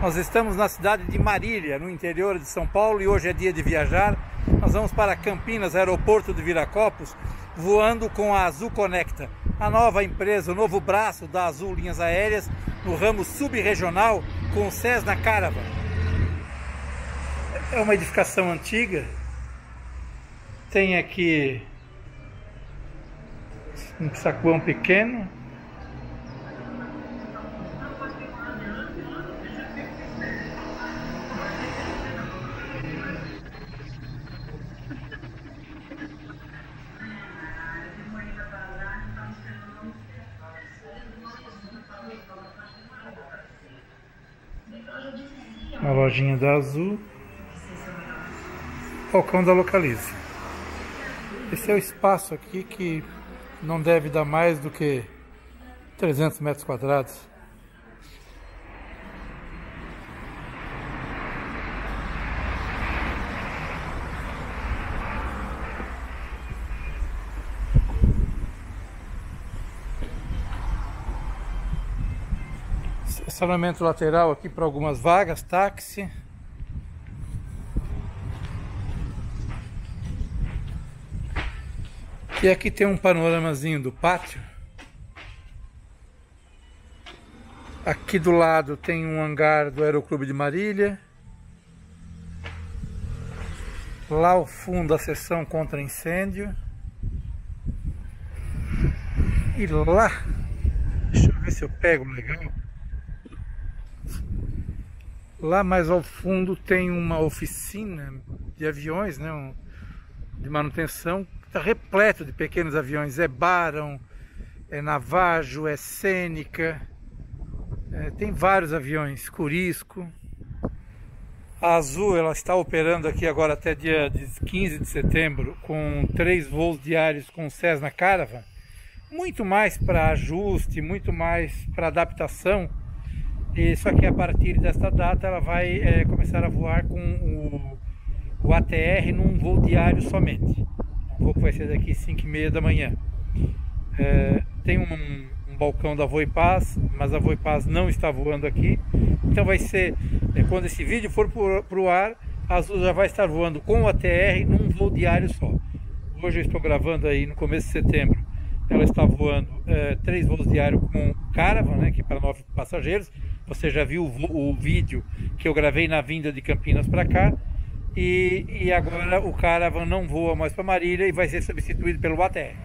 Nós estamos na cidade de Marília, no interior de São Paulo, e hoje é dia de viajar. Nós vamos para Campinas, aeroporto de Viracopos, voando com a Azul Conecta, a nova empresa, o novo braço da Azul Linhas Aéreas, no ramo subregional com o Cessna Caravan. É uma edificação antiga, tem aqui um saguão pequeno, uma lojinha da Azul, balcão da Localiza. Esse é o espaço aqui que não deve dar mais do que 300 metros quadrados. Estacionamento lateral aqui para algumas vagas, táxi. E aqui tem um panoramazinho do pátio. Aqui do lado tem um hangar do Aeroclube de Marília. Lá ao fundo a seção contra incêndio. E lá, deixa eu ver se eu pego legal. Lá mais ao fundo tem uma oficina de aviões, né, de manutenção. Está repleto de pequenos aviões. É Baron, é Navajo, é Seneca. Tem vários aviões, Curisco. A Azul ela está operando aqui agora até dia 15 de setembro com 3 voos diários com o Cessna Caravan. Muito mais para ajuste, muito mais para adaptação. E só que a partir desta data ela vai começar a voar com o ATR num voo diário somente. Um voo que vai ser daqui 5h30 da manhã. Tem um balcão da Voipaz, mas a Voipaz não está voando aqui. Então vai ser, quando esse vídeo for para o ar, a Azul já vai estar voando com o ATR num voo diário só. Hoje eu estou gravando aí no começo de setembro. Ela está voando 3 voos diários com Caravan, né, que é para 9 passageiros. Você já viu o vídeo que eu gravei na vinda de Campinas para cá. E agora o Caravan não voa mais para Marília e vai ser substituído pelo ATR.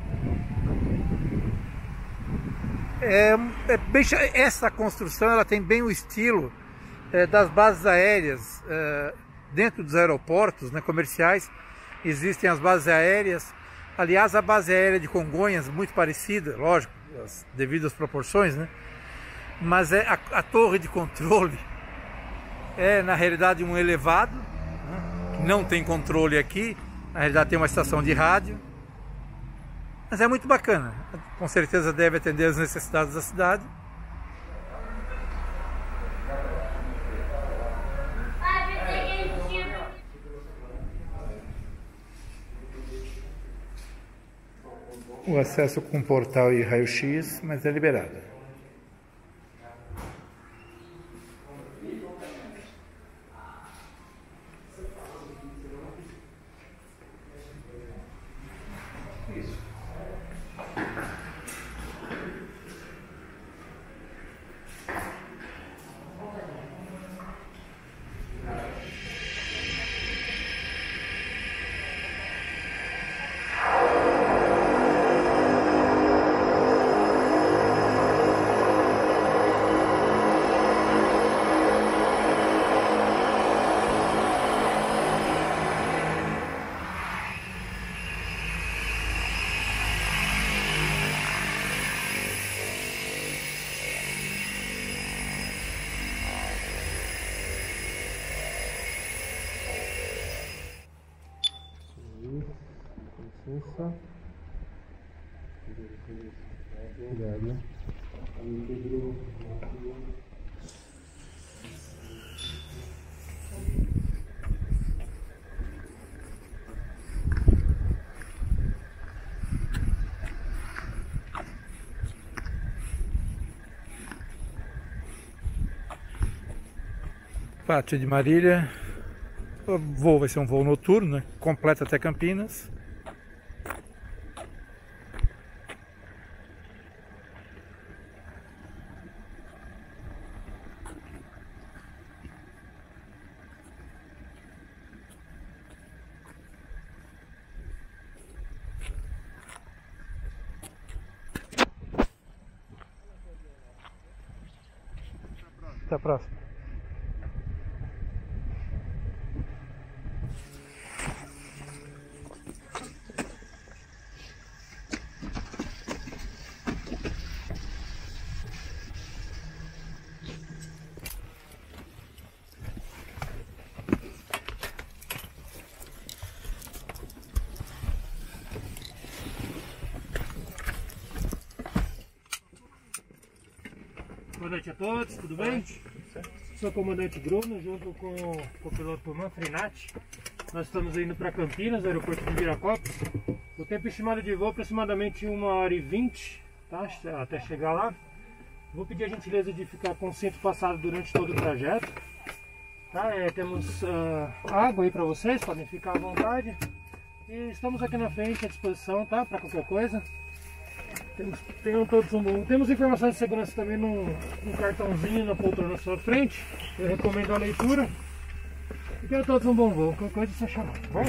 Essa construção ela tem bem o estilo das bases aéreas. Dentro dos aeroportos, né, comerciais, existem as bases aéreas. Aliás, a base aérea de Congonhas, muito parecida, lógico, devido às proporções, né? Mas a torre de controle é, na realidade, um elevado, né, que não tem controle aqui. Na realidade, tem uma estação de rádio. Mas é muito bacana. Com certeza deve atender as necessidades da cidade. O acesso com portal e raio-x, mas é liberado. Licença. Obrigado. Pátio de Marília. O voo vai ser um voo noturno, né? Completo até Campinas. Até a próxima. Boa noite a todos, tudo bem? Sou o comandante Bruno, junto com o piloto Manfrinati. Nós estamos indo para Campinas, aeroporto de Viracopos. O tempo estimado de voo é aproximadamente 1h20, tá? Até chegar lá. Vou pedir a gentileza de ficar com o cinto passado durante todo o trajeto. Tá? Temos água aí para vocês, podem ficar à vontade. E estamos aqui na frente à disposição, tá? Para qualquer coisa. Tenham todos um bom. Temos informações de segurança também num cartãozinho na poltrona na sua frente. Eu recomendo a leitura. E tenham todos um bom voo. Qualquer coisa é só chamar. Bom?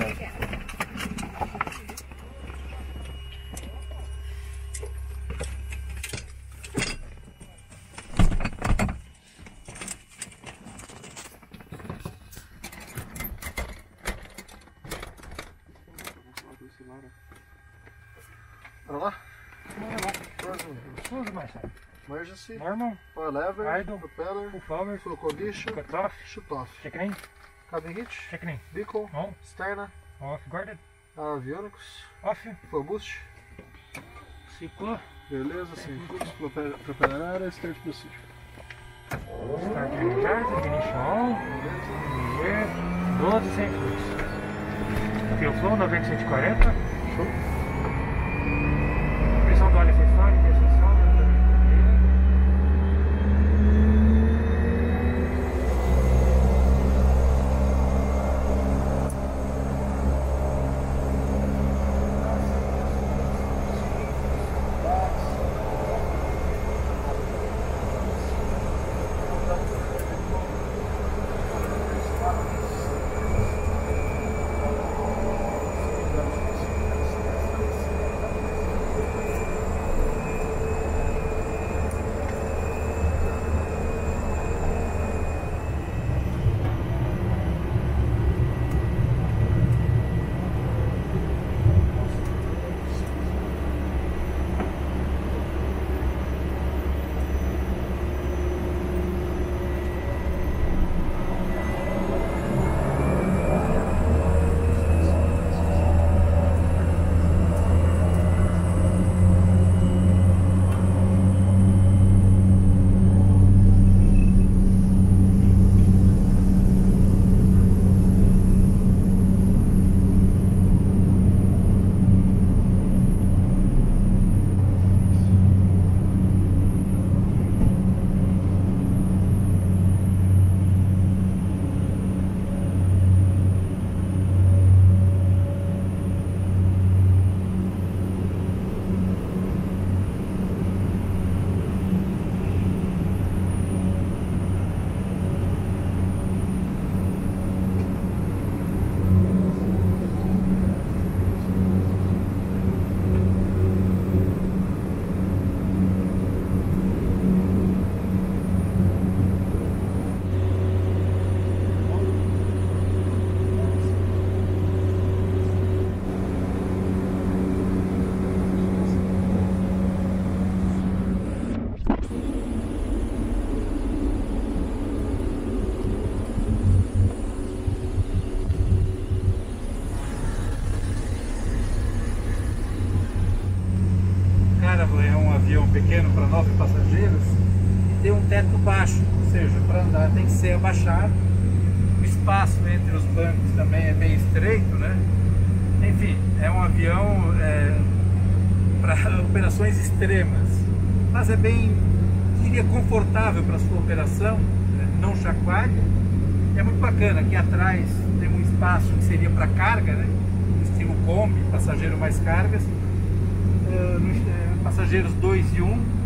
Para lá? Emergency, Normal, for lever, idle, propeller, full power, full condition, cut off, shoot off, checking, cabin hitch, checking, beacon, on, externa, off, guarded, avionics, off, full boost, ciclo, beleza, sim, propeller área, start procedure. start energized, ignition on, gear, 12 sem fluxo, fuel flow 90-140, Show. pressão do óleo acessório, pressão É um avião pequeno para 9 passageiros e tem um teto baixo, ou seja, para andar tem que ser abaixado. O espaço entre os bancos também é bem estreito, né? Enfim, é um avião para operações extremas, mas é bem, diria, confortável para sua operação, né? Não chacoalha. é muito bacana. Aqui atrás tem um espaço que seria para carga, né? Estilo Kombi, passageiro mais cargas. Passageiros 2 e 1.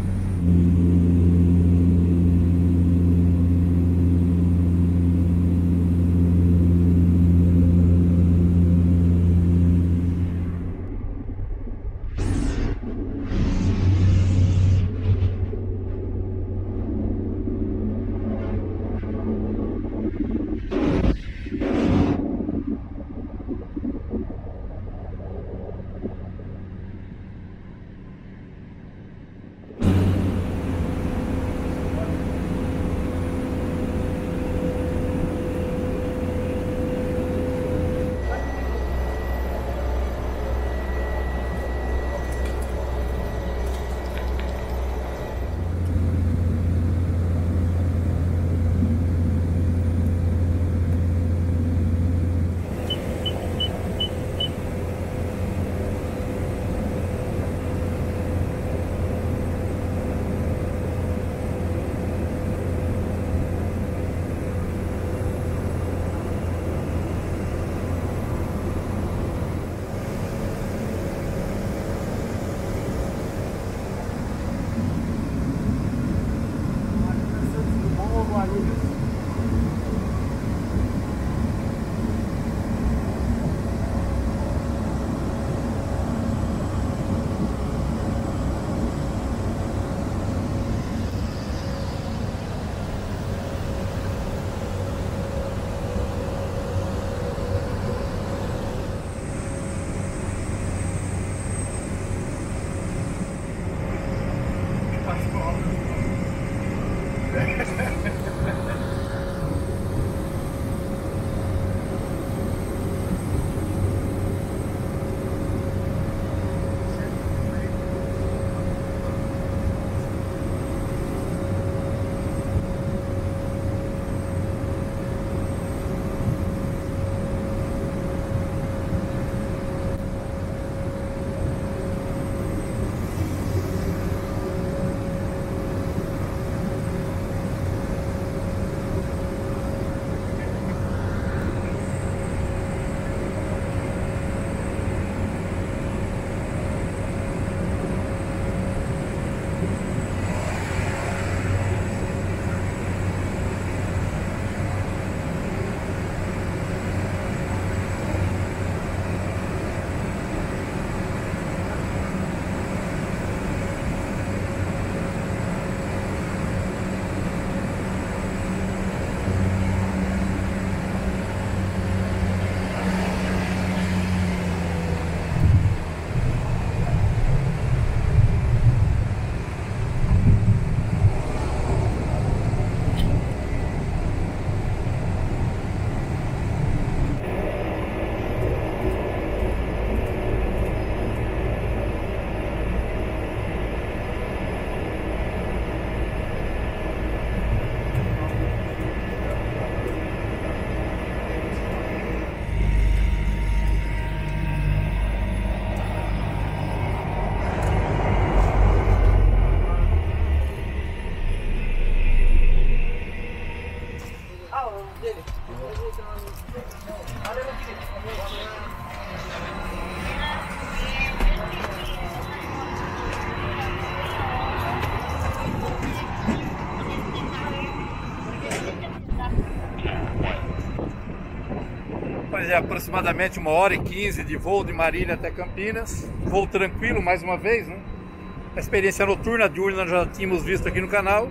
É aproximadamente 1h15 de voo de Marília até Campinas. Voo tranquilo mais uma vez, né? A experiência noturna, diurna, já tínhamos visto aqui no canal.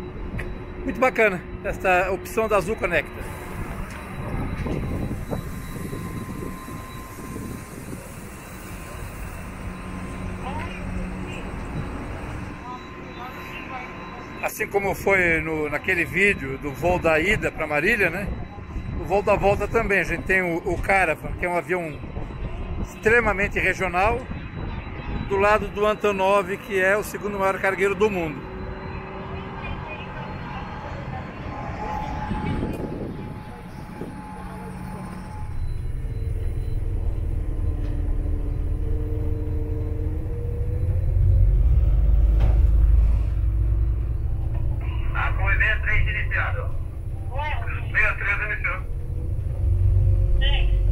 Muito bacana esta opção da Azul Conecta. Assim como foi naquele vídeo do voo da ida para Marília, né? O voo da volta também, a gente tem o Caravan, que é um avião extremamente regional, do lado do Antonov, que é o segundo maior cargueiro do mundo. A Coimbra 3 iniciado. 63 iniciou. Sim.